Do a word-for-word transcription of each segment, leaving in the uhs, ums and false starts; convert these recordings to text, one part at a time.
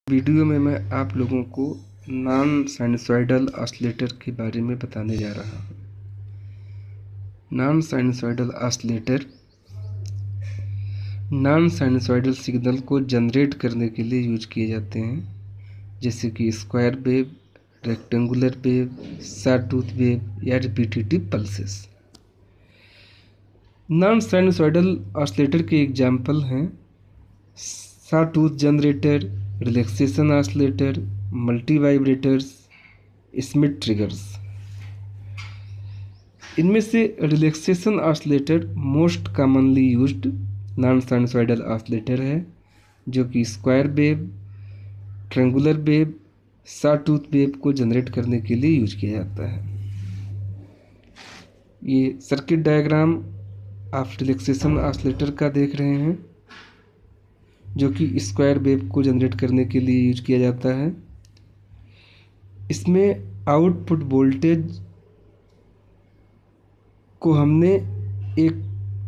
Video में मैं आप लोगों को नॉन साइनसॉइडल ऑसिलेटर के बारे में बताने जा रहा हूँ। Non sinusoidal oscillator non sinusoidal signal को जनरेट करने के लिए यूज किए जाते हैं, जैसे कि square wave, rectangular wave, sawtooth wave या repetitive pulses. Non sinusoidal oscillator के एग्जाम्पल हैं sawtooth generator, relaxation oscillator, multivibrators, Schmitt triggers. इनमें से relaxation oscillator most commonly used non sinusoidal oscillator है, जो कि square wave, triangular wave, sawtooth wave को generate करने के लिए यूज किया जाता है। ये सर्किट डायग्राम आप रिलैक्सेशन ऑसिलेटर का देख रहे हैं, जो कि स्क्वायर वेव को जनरेट करने के लिए यूज किया जाता है। इसमें आउटपुट वोल्टेज को हमने एक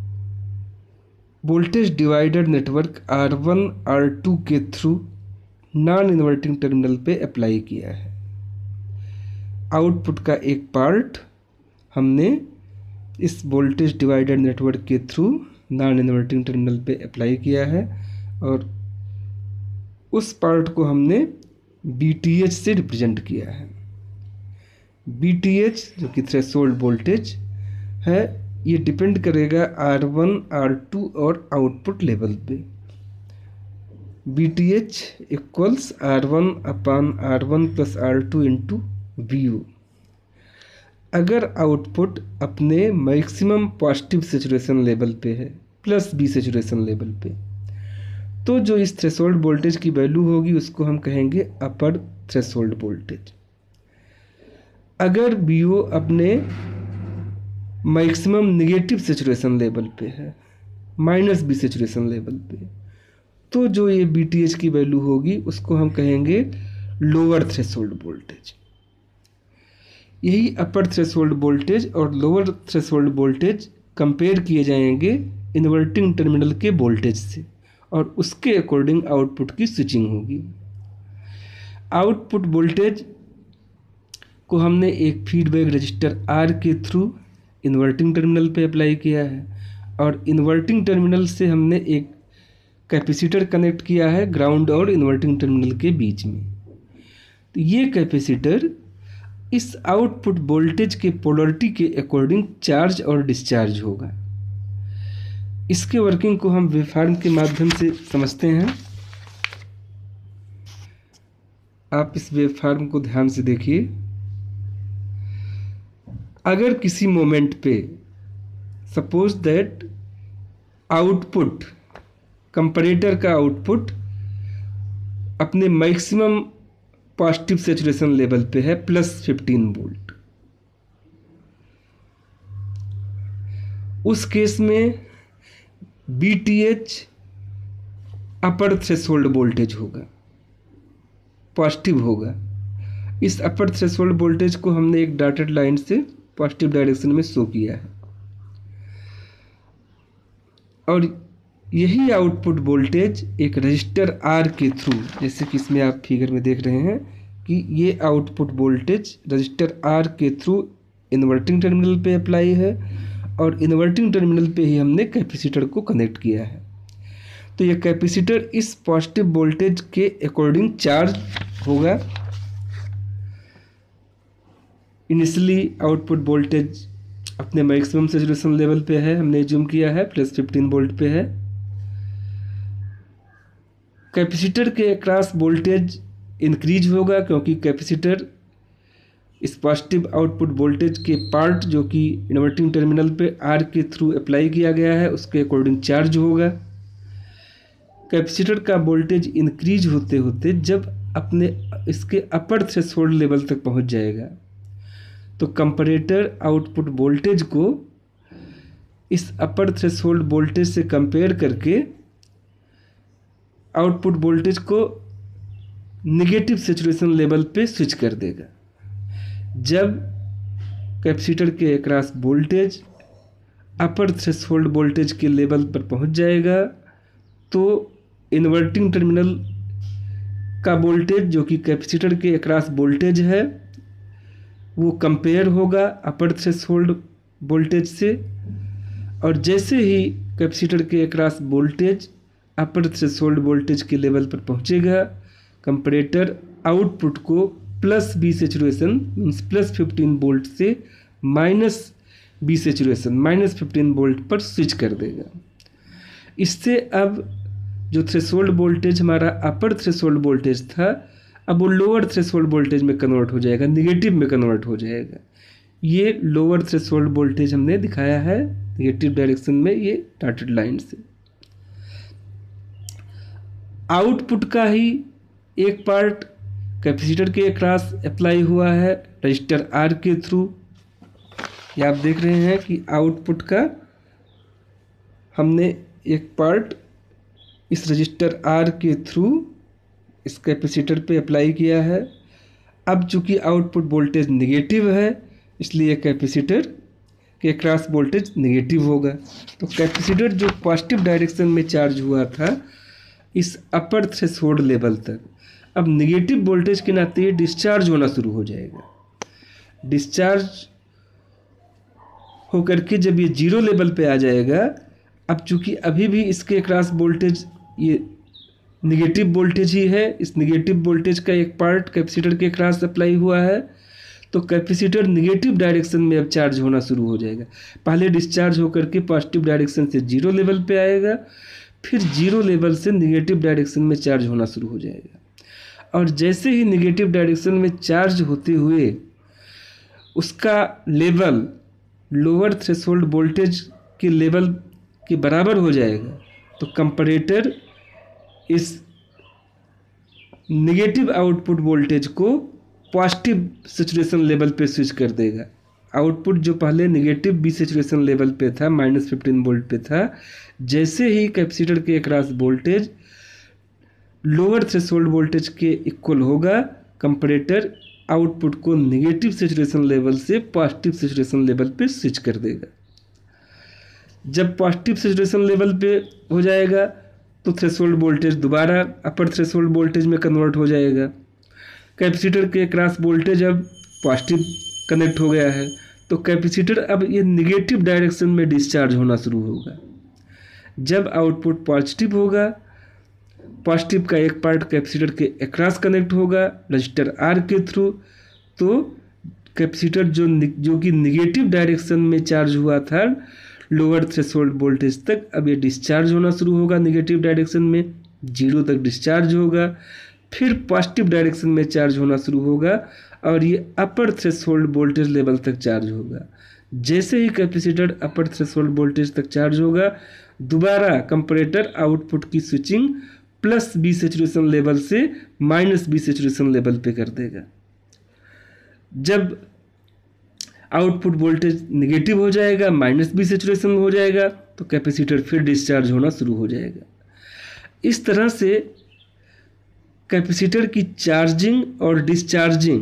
voltage divider network R one R two के थ्रू नॉन इन्वर्टिंग टर्मिनल पे अप्लाई किया है। आउटपुट का एक पार्ट हमने इस वोल्टेज डिवाइडर नेटवर्क के थ्रू नॉन इन्वर्टिंग टर्मिनल पे अप्लाई किया है और उस पार्ट को हमने बी टी एच से रिप्रेजेंट किया है। बी टी एच जो कि थ्रेशोल्ड वोल्टेज है, ये डिपेंड करेगा आर वन, आर टू और आउटपुट लेवल पे। B T H equals R one upon R one plus R two into V U. अगर आउटपुट अपने मैक्सिमम पॉजिटिव सेचुरेशन लेवल पे है प्लस बी सेचुरेशन लेवल पे, तो जो इस थ्रेशोल्ड वोल्टेज की वैल्यू होगी उसको हम कहेंगे अपर थ्रेशोल्ड वोल्टेज। अगर बी ओ अपने मैक्सिमम नेगेटिव सेचुरेशन लेवल पे है, माइनस बी सेचुरेशन लेवल पे, तो जो ये बी टी एच की वैल्यू होगी उसको हम कहेंगे लोअर थ्रेशोल्ड वोल्टेज। यही अपर थ्रेशोल्ड वोल्टेज और लोअर थ्रेशोल्ड वोल्टेज कंपेयर किए जाएंगे इन्वर्टिंग टर्मिनल के वोल्टेज से और उसके अकॉर्डिंग आउटपुट की स्विचिंग होगी। आउटपुट वोल्टेज को हमने एक फीडबैक रजिस्टर आर के थ्रू इन्वर्टिंग टर्मिनल पे अप्लाई किया है और इन्वर्टिंग टर्मिनल से हमने एक कैपेसिटर कनेक्ट किया है ग्राउंड और इन्वर्टिंग टर्मिनल के बीच में। तो ये कैपेसिटर इस आउटपुट वोल्टेज के पोलरिटी के अकॉर्डिंग चार्ज और डिस्चार्ज होगा। इसके वर्किंग को हम वेवफॉर्म के माध्यम से समझते हैं। आप इस वेवफॉर्म को ध्यान से देखिए। अगर किसी मोमेंट पे सपोज दैट आउटपुट, कंपैरेटर का आउटपुट अपने मैक्सिमम पॉजिटिव सेचुरेशन लेवल पे है प्लस फिफ्टीन वोल्ट, उस केस में B T H upper threshold voltage होगा, पॉजिटिव होगा। इस अपर थ्रेशोल्ड वोल्टेज को हमने एक डॉटेड लाइन से पॉजिटिव डायरेक्शन में शो किया है और यही आउटपुट वोल्टेज एक रजिस्टर आर के थ्रू, जैसे कि इसमें आप फिगर में देख रहे हैं कि ये आउटपुट वोल्टेज रजिस्टर आर के थ्रू इन्वर्टिंग टर्मिनल पे अप्लाई है और इन्वर्टिंग टर्मिनल पे ही हमने कैपेसिटर को कनेक्ट किया है। तो ये कैपेसिटर इस पॉजिटिव वोल्टेज के अकॉर्डिंग चार्ज होगा। इनिशियली आउटपुट वोल्टेज अपने मैक्सिमम सेचुरेशन लेवल पे है, हमने जूम किया है, प्लस फिफ्टीन वोल्ट पे है। कैपेसिटर के अक्रॉस वोल्टेज इंक्रीज होगा क्योंकि कैपेसिटर इस पॉजिटिव आउटपुट वोल्टेज के पार्ट जो कि इन्वर्टिंग टर्मिनल पे आर के थ्रू अप्लाई किया गया है उसके अकॉर्डिंग चार्ज होगा। कैपेसिटर का वोल्टेज इंक्रीज होते होते जब अपने इसके अपर थ्रेशोल्ड लेवल तक पहुंच जाएगा तो कंपैरेटर आउटपुट वोल्टेज को इस अपर थ्रेशोल्ड वोल्टेज से कंपेयर करके आउटपुट वोल्टेज को नेगेटिव सेचुरेशन लेवल पे स्विच कर देगा। जब कैपेसिटर के across voltage upper threshold voltage के लेवल पर पहुंच जाएगा तो इन्वर्टिंग टर्मिनल का वोल्टेज जो कि कैपेसिटर के अक्रॉस वोल्टेज है वो कंपेयर होगा अपर थ्रेशोल्ड वोल्टेज से, और जैसे ही कैपेसिटर के across voltage upper threshold voltage के लेवल पर पहुंचेगा, कंपैरेटर आउटपुट को plus B saturation means plus fifteen volt से minus B saturation minus fifteen volt पर स्विच कर देगा। इससे अब जो थ्रेशोल्ड वोल्टेज हमारा अपर थ्रेशोल्ड वोल्टेज था अब वो लोअर थ्रेशोल्ड वोल्टेज में कन्वर्ट हो जाएगा, निगेटिव में कन्वर्ट हो जाएगा। ये लोअर थ्रेशोल्ड वोल्टेज हमने दिखाया है निगेटिव डायरेक्शन में, ये डॉटेड लाइन से। आउटपुट का ही एक पार्ट कैपेसिटर के अक्रॉस अप्लाई हुआ है रजिस्टर आर के थ्रू। ये आप देख रहे हैं कि आउटपुट का हमने एक पार्ट इस रजिस्टर आर के थ्रू इस कैपेसिटर पे अप्लाई किया है। अब चूंकि आउटपुट वोल्टेज निगेटिव है इसलिए कैपेसिटर के क्रॉस वोल्टेज निगेटिव होगा। तो कैपेसिटर जो पॉजिटिव डायरेक्शन में चार्ज हुआ था इस अपर थ्रेशोल्ड लेवल तक, अब निगेटिव वोल्टेज के नाते ये डिस्चार्ज होना शुरू हो जाएगा। डिस्चार्ज होकर के जब ये जीरो लेवल पे आ जाएगा, अब चूंकि अभी भी इसके क्रॉस वोल्टेज ये निगेटिव वोल्टेज ही है, इस निगेटिव वोल्टेज का एक पार्ट कैपेसिटर के क्रॉस अप्लाई हुआ है, तो कैपेसिटर निगेटिव डायरेक्शन में अब चार्ज होना शुरू हो जाएगा। पहले डिस्चार्ज होकर के पॉजिटिव डायरेक्शन से जीरो लेवल पे आएगा, फिर जीरो लेवल से निगेटिव डायरेक्शन में चार्ज होना शुरू हो जाएगा। और जैसे ही निगेटिव डायरेक्शन में चार्ज होते हुए उसका लेवल लोअर थ्रेशोल्ड वोल्टेज के लेवल के बराबर हो जाएगा, तो कंपैरेटर इस नेगेटिव आउटपुट वोल्टेज को पॉजिटिव सैचुरेशन लेवल पे स्विच कर देगा। आउटपुट जो पहले नेगेटिव बी सैचुरेशन लेवल पे था, माइनस फिफ्टीन वोल्ट पे था, जैसे ही कैपेसिटर के across voltage lower threshold voltage के इक्वल होगा, कंपैरेटर आउटपुट को नेगेटिव सैचुरेशन लेवल से पॉजिटिव सैचुरेशन लेवल पे स्विच कर देगा। जब पॉजिटिव सैचुरेशन लेवल पे हो जाएगा तो थ्रेशोल्ड वोल्टेज दोबारा अपर थ्रेशोल्ड वोल्टेज में कन्वर्ट हो जाएगा। कैपेसिटर के क्रॉस वोल्टेज अब पॉजिटिव कनेक्ट हो गया है, तो कैपेसिटर अब ये निगेटिव डायरेक्शन में डिस्चार्ज होना शुरू होगा। जब आउटपुट पॉजिटिव होगा, पॉजिटिव का एक पार्ट कैपेसिटर के अक्रॉस कनेक्ट होगा रजिस्टर आर के थ्रू, तो कैपेसिटर जो जो कि निगेटिव डायरेक्शन में चार्ज हुआ था लोअर थ्रेशोल्ड वोल्टेज तक, अब ये डिस्चार्ज होना शुरू होगा निगेटिव डायरेक्शन में, जीरो तक डिस्चार्ज होगा, फिर पॉजिटिव डायरेक्शन में चार्ज होना शुरू होगा और ये अपर थ्रेशोल्ड वोल्टेज लेवल तक चार्ज होगा। जैसे ही कैपेसिटर अपर थ्रेशोल्ड वोल्टेज तक चार्ज होगा, दोबारा कंपैरेटर आउटपुट की switching plus B saturation level से माइनस बी सैचुरेशन लेवल पे कर देगा। जब आउटपुट वोल्टेज निगेटिव हो जाएगा, माइनस बी सैचुरेशन हो जाएगा, तो कैपेसिटर फिर डिस्चार्ज होना शुरू हो जाएगा। इस तरह से कैपेसिटर की चार्जिंग और डिस्चार्जिंग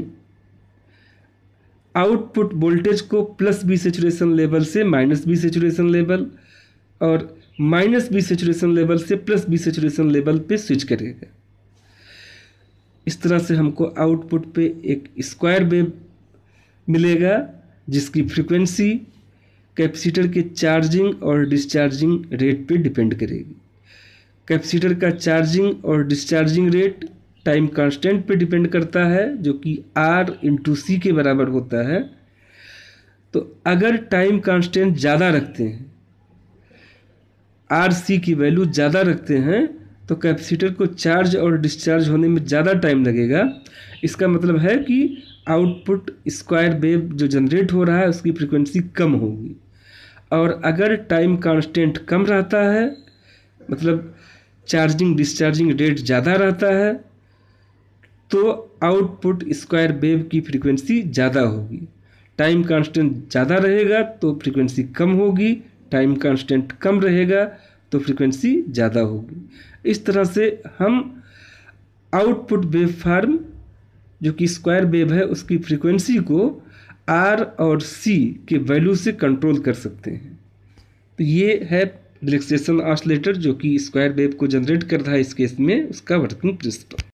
आउटपुट वोल्टेज को प्लस बी सैचुरेशन लेवल से माइनस बी सैचुरेशन लेवल और माइनस बी सैचुरेशन लेवल से प्लस बी सैचुरेशन लेवल पे स्विच करेगा। इस तरह से हमको आउटपुट पे एक स्क्वायर वेव मिलेगा जिसकी फ्रीक्वेंसी कैपेसिटर के चार्जिंग और डिस्चार्जिंग रेट पे डिपेंड करेगी। कैपेसिटर का चार्जिंग और डिस्चार्जिंग रेट टाइम कांस्टेंट पे डिपेंड करता है जो कि आर इंटू सी के बराबर होता है। तो अगर टाइम कांस्टेंट ज़्यादा रखते हैं, आर सी की वैल्यू ज़्यादा रखते हैं, तो कैपेसिटर को चार्ज और डिस्चार्ज होने में ज़्यादा टाइम लगेगा। इसका मतलब है कि आउटपुट स्क्वायर वेव जो जनरेट हो रहा है उसकी फ्रीक्वेंसी कम होगी। और अगर टाइम कांस्टेंट कम रहता है, मतलब चार्जिंग डिस्चार्जिंग रेट ज़्यादा रहता है, तो आउटपुट स्क्वायर वेव की फ्रीक्वेंसी ज़्यादा होगी। टाइम कांस्टेंट ज़्यादा रहेगा तो फ्रीक्वेंसी कम होगी, टाइम कांस्टेंट कम रहेगा तो फ्रीक्वेंसी ज़्यादा होगी। इस तरह से हम आउटपुट वेव फॉर्म जो कि स्क्वायर वेव है उसकी फ्रीक्वेंसी को आर और सी के वैल्यू से कंट्रोल कर सकते हैं। तो ये है रिलैक्सेशन ऑसिलेटर जो कि स्क्वायर वेव को जनरेट कर रहा है, इस केस में उसका वर्किंग प्रिंसिपल।